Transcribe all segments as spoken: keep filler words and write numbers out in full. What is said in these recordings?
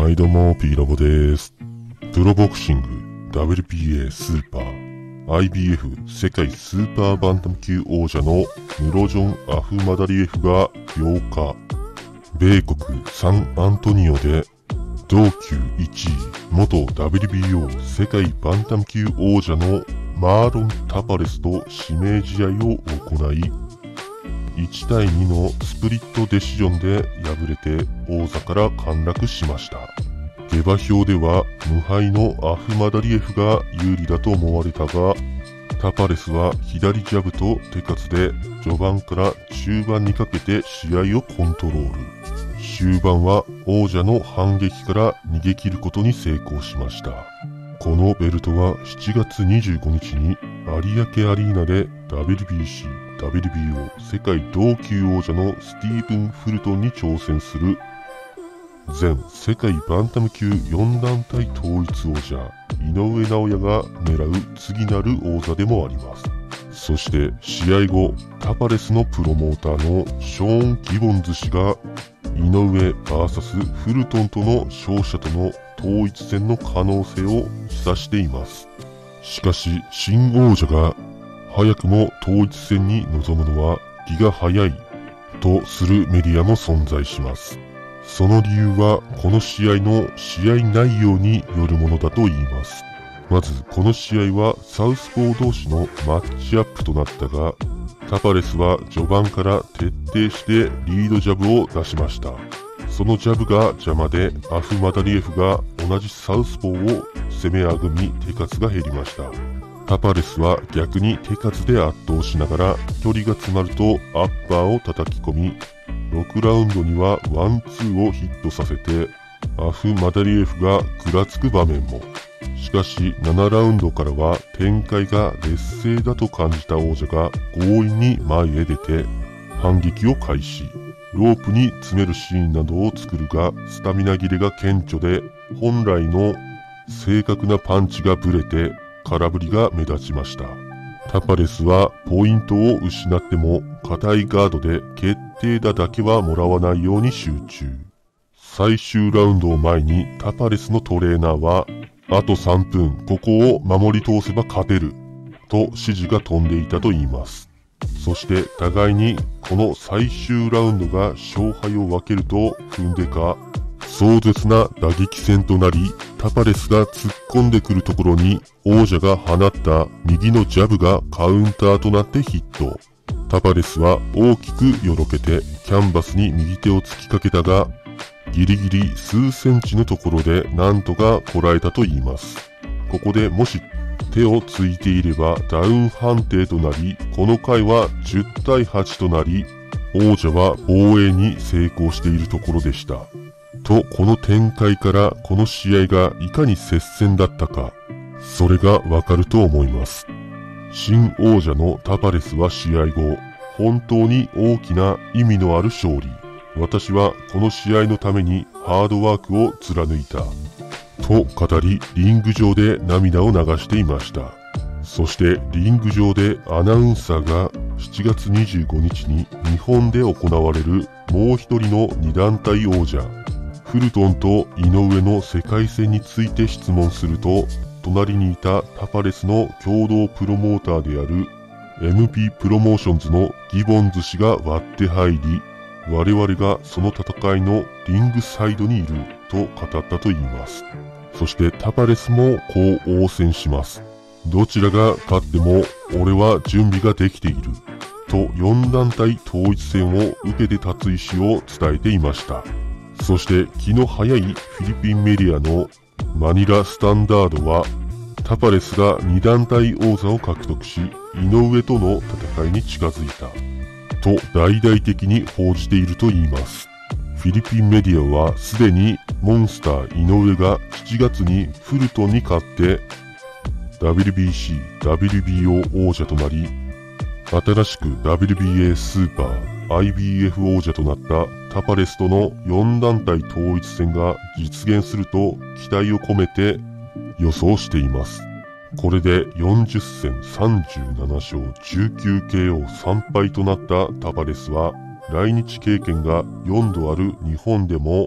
はいどうも、P ラボです。プロボクシング ダブリューピーエー スーパー アイビーエフ 世界スーパーバンタム級王者のムロジョン・アフマダリエフがようか、米国サンアントニオで同級いちい、元 ダブリュービーオー 世界バンタム級王者のマーロン・タパレスと指名試合を行い、いちたいにのスプリットデシジョンで敗れて王座から陥落しました。下馬評では無敗のアフマダリエフが有利だと思われたが、タパレスは左ジャブと手数で序盤から中盤にかけて試合をコントロール。終盤は王者の反撃から逃げ切ることに成功しました。このベルトはしちがつにじゅうごにちに有明アリーナで ダブリュービーシー、ダブリュービーオー 世界同級王者のスティーブン・フルトンに挑戦する全世界バンタム級よんだんたい統一王者井上尚弥が狙う次なる王座でもあります。そして試合後、タパレスのプロモーターのショーン・ギボンズ氏が井上 ブイエス フルトンとの勝者との統一戦の可能性を示唆しています。しかし新王者が早くも統一戦に臨むのは気が早いとするメディアも存在します。その理由はこの試合の試合内容によるものだと言います。まずこの試合はサウスポー同士のマッチアップとなったが、タパレスは序盤から徹底してリードジャブを出しました。そのジャブが邪魔でアフマダリエフが同じサウスポーを攻めあぐみ手数が減りました。タパレスは逆に手数で圧倒しながら距離が詰まるとアッパーを叩き込み、ろくラウンドにはワンツーをヒットさせてアフマダリエフがぐらつく場面も。しかしななラウンドからは展開が劣勢だと感じた王者が強引に前へ出て反撃を開始。ロープに詰めるシーンなどを作るがスタミナ切れが顕著で本来の正確なパンチがブレて空振りが目立ちました。タパレスはポイントを失っても硬いガードで決定打だけはもらわないように集中。最終ラウンドを前にタパレスのトレーナーはあとさんぷんここを守り通せば勝てると指示が飛んでいたといいます。そして互いにこの最終ラウンドが勝敗を分けると踏んでか壮絶な打撃戦となり、タパレスが突っ込んでくるところに王者が放った右のジャブがカウンターとなってヒット。タパレスは大きくよろけてキャンバスに右手を突きかけたが、ギリギリ数センチのところでなんとかこらえたと言います。ここでもし手をついていればダウン判定となり、この回はじゅったいはちとなり、王者は防衛に成功しているところでした。と、この展開からこの試合がいかに接戦だったか、それがわかると思います。新王者のタパレスは試合後、本当に大きな意味のある勝利。私はこの試合のためにハードワークを貫いた。と語り、リング上で涙を流していました。そしてリング上でアナウンサーがしちがつにじゅうごにちに日本で行われるもう一人のにだんたい王者、フルトンと井上の世界戦について質問すると、隣にいたタパレスの共同プロモーターである エムピー プロモーションズのギボンズ氏が割って入り、我々がその戦いのリングサイドにいると語ったと言います。そしてタパレスもこう応戦します。どちらが勝っても俺は準備ができているとよんだんたい統一戦を受けて立つ意思を伝えていました。そして気の早いフィリピンメディアのマニラスタンダードは、タパレスがにだんたい王座を獲得し井上との戦いに近づいたと大々的に報じているといいます。フィリピンメディアはすでにモンスター井上がしちがつにフルトンに勝って ダブリュービーシー、ダブリュービーオー 王者となり、新しく ダブリュービーエー スーパー アイビーエフ 王者となったタパレスとのよんだんたい統一戦が実現すると期待を込めて予想しています。これでよんじゅっせんさんじゅうななしょうじゅうきゅうケーオーさんぱいとなったタパレスは来日経験がよんどある日本でも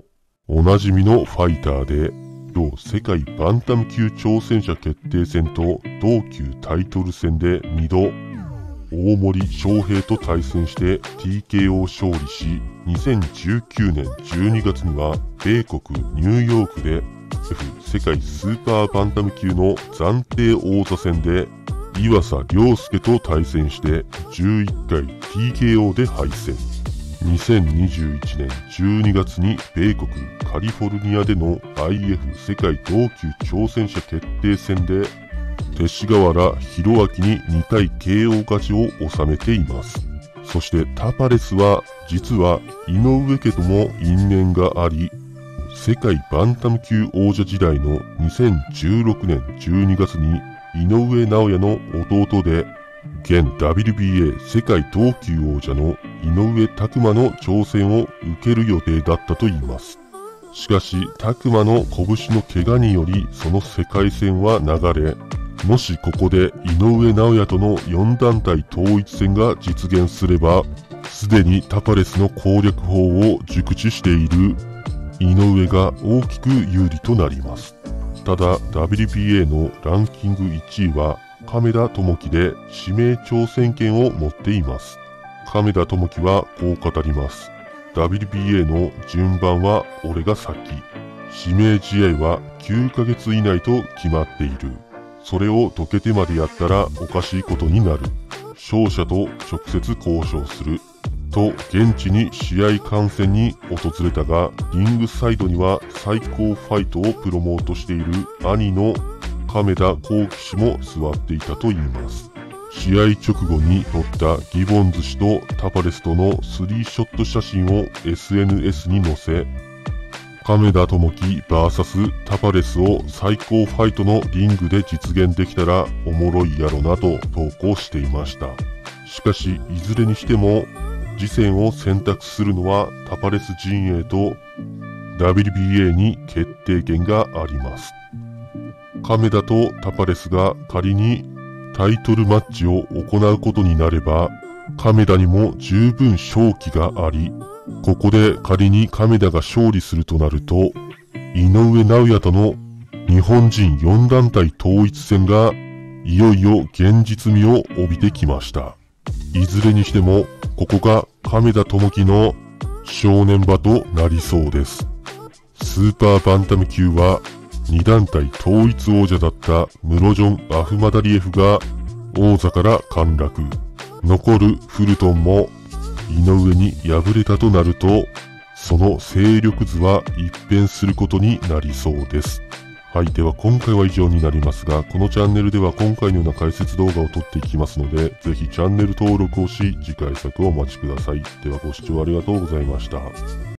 おなじみのファイターで、同世界バンタム級挑戦者決定戦と同級タイトル戦でにど、大森翔平と対戦して ティーケーオー 勝利し、にせんじゅうきゅうねんじゅうにがつには米国ニューヨークで F 世界スーパーバンタム級の暫定王座戦で岩佐良介と対戦してじゅういっかい ティーケーオー で敗戦。にせんにじゅういちねんじゅうにがつに米国カリフォルニアでの アイエフ 世界同級挑戦者決定戦で勅使河原弘明ににかい ケーオー 勝ちを収めています。そしてタパレスは実は井上家とも因縁があり、世界バンタム級王者時代のにせんじゅうろくねんじゅうにがつに井上尚弥の弟で現 ダブリュービーエー 世界同級王者の井上拓真の挑戦を受ける予定だったといいます。しかし拓真の拳の怪我によりその世界戦は流れ、もしここで井上尚弥とのよん団体統一戦が実現すれば、すでにタパレスの攻略法を熟知している井上が大きく有利となります。ただ ダブリュービーエー のランキングいちいは亀田智樹で指名挑戦権を持っています。亀田智樹はこう語ります。ダブリュービーエー の順番は俺が先。指名試合はきゅうかげつ以内と決まっている。それを解けてまでやったらおかしいことになる。勝者と直接交渉する。と現地に試合観戦に訪れたが、リングサイドには最高ファイトをプロモートしている兄の亀田光輝氏も座っていたといいます。試合直後に撮ったギボンズ氏とタパレスとのスリーショット写真を エスエヌエス に載せ、亀田智樹 ブイエス タパレスを最高ファイトのリングで実現できたらおもろいやろなと投稿していました。しかしいずれにしても次戦を選択するのはタパレス陣営と ダブリュービーエー に決定権があります。亀田とタパレスが仮にタイトルマッチを行うことになれば、亀田にも十分勝機があり、ここで仮に亀田が勝利するとなると、井上尚弥との日本人よん団体統一戦がいよいよ現実味を帯びてきました。いずれにしても、ここが亀田智樹の正念場となりそうです。スーパーバンタム級はに団体統一王者だったムロジョン・アフマダリエフが王座から陥落。残るフルトンも井上に敗れたとなると、その勢力図は一変することになりそうです。はい。では今回は以上になりますが、このチャンネルでは今回のような解説動画を撮っていきますので、ぜひチャンネル登録をし、次回作をお待ちください。ではご視聴ありがとうございました。